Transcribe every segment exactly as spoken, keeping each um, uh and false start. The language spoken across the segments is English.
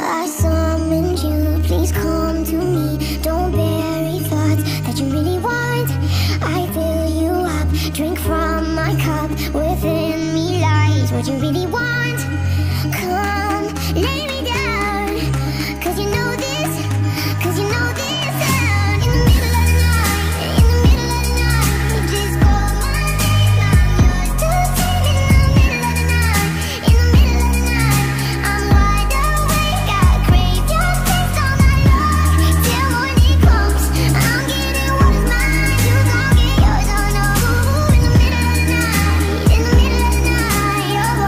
I summoned you, please come to me. Don't bury thoughts that you really want. I fill you up, drink from my cup. Within me lies what you really want. Come, lay me down, cause you know this, cause you know this sound. In the middle of the night, in the middle of the night, just call my name, I'm yours to take. In the middle of the night, in the middle of the night, I'm wide awake, I crave your taste all night long. Till morning comes, I'm getting what is mine, you gon' get yours, oh no. In the middle of the night, in the middle of the night, oh.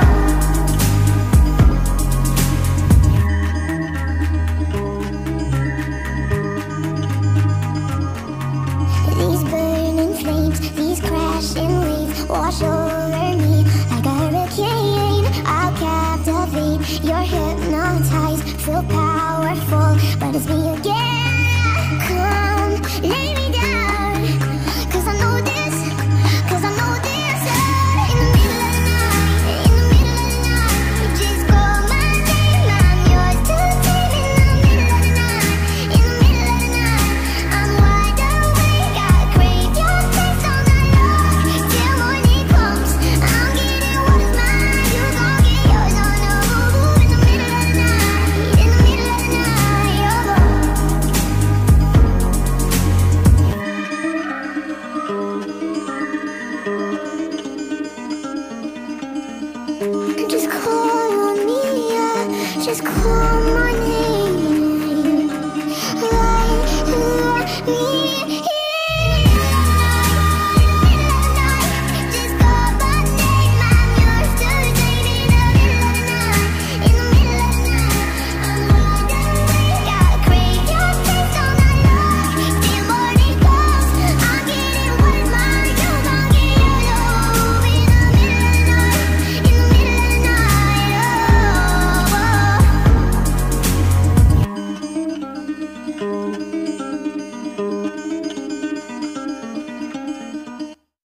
These burning flames, these crashing waves wash over me like a hurricane. I'll captivate, you're hypnotized, feel powerful, but it's me again. Come, lay me down, cause I know this, cause I know this. In the middle of the night, in the middle of the night, just call my name, I'm yours to take. In the middle of the night, in the middle of the night, I'm wide awake, I crave your taste all night long. Till morning comes, I'm getting what is mine, you gon' get yours, oh no. In the middle of the night, in the middle of the night, oh. Just call on me, yeah. Just call my name.